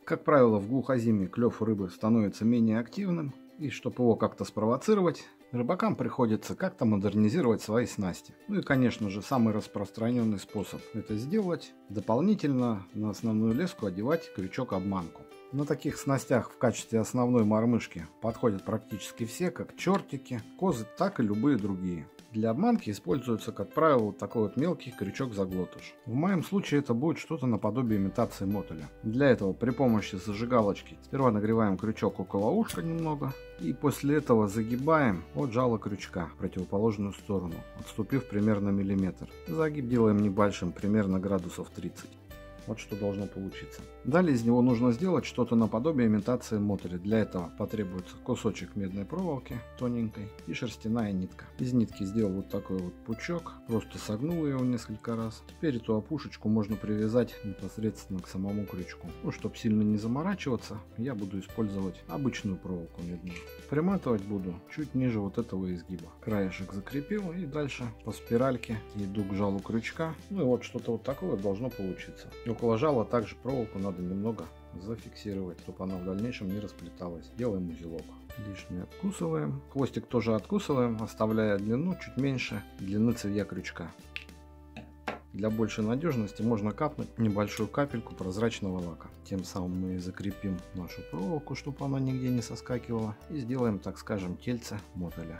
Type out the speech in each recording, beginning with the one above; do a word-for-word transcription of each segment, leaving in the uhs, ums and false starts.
Как правило, в глухозимье клев у рыбы становится менее активным, и чтобы его как-то спровоцировать, рыбакам приходится как-то модернизировать свои снасти. Ну и, конечно же, самый распространенный способ это сделать — дополнительно на основную леску одевать крючок-обманку. На таких снастях в качестве основной мормышки подходят практически все, как чертики, козы, так и любые другие. Для обманки используется, как правило, вот такой вот мелкий крючок-заглотыш. В моем случае это будет что-то наподобие имитации мотыля. Для этого при помощи зажигалочки сперва нагреваем крючок около ушка немного, и после этого загибаем от жала крючка в противоположную сторону, отступив примерно миллиметр. Загиб делаем небольшим, примерно градусов тридцать. Вот что должно получиться. Далее из него нужно сделать что-то наподобие имитации мотыля. Для этого потребуется кусочек медной проволоки тоненькой и шерстяная нитка. Из нитки сделал вот такой вот пучок, просто согнул его несколько раз. Теперь эту опушечку можно привязать непосредственно к самому крючку. Ну, чтобы сильно не заморачиваться, я буду использовать обычную проволоку медную. Приматывать буду чуть ниже вот этого изгиба. Краешек закрепил и дальше по спиральке иду к жалу крючка. Ну и вот что-то вот такое должно получиться. Около жала также проволоку надо немного зафиксировать, чтобы она в дальнейшем не расплеталась. Делаем узелок. Лишнее откусываем. Хвостик тоже откусываем, оставляя длину чуть меньше длины цевья крючка. Для большей надежности можно капнуть небольшую капельку прозрачного лака. Тем самым мы закрепим нашу проволоку, чтобы она нигде не соскакивала. И сделаем, так скажем, тельце мотыля.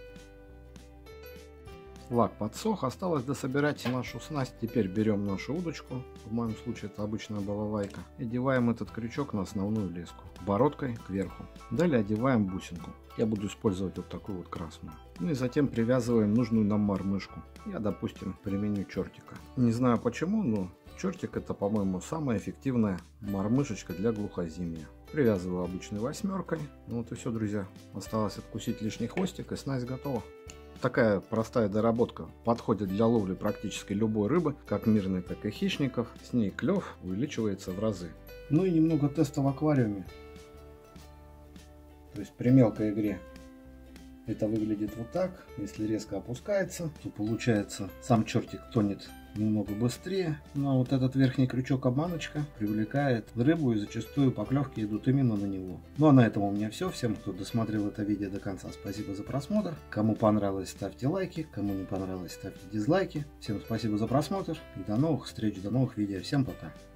Лак подсох, осталось дособирать нашу снасть. Теперь берем нашу удочку, в моем случае это обычная балалайка, и одеваем этот крючок на основную леску, бородкой кверху. Далее одеваем бусинку. Я буду использовать вот такую вот красную. Ну и затем привязываем нужную нам мормышку. Я, допустим, применю чертика. Не знаю почему, но чертик — это, по-моему, самая эффективная мормышечка для глухозимья. Привязываю обычной восьмеркой. Ну вот и все, друзья. Осталось откусить лишний хвостик, и снасть готова. Такая простая доработка подходит для ловли практически любой рыбы, как мирной, так и хищников. С ней клев увеличивается в разы. Ну и немного теста в аквариуме. То есть при мелкой игре это выглядит вот так. Если резко опускается, то получается сам чертик тонет немного быстрее. Но вот этот верхний крючок обманочка привлекает рыбу, и зачастую поклевки идут именно на него. Ну а на этом у меня все. Всем, кто досмотрел это видео до конца, спасибо за просмотр. Кому понравилось, ставьте лайки. Кому не понравилось, ставьте дизлайки. Всем спасибо за просмотр и до новых встреч, до новых видео. Всем пока.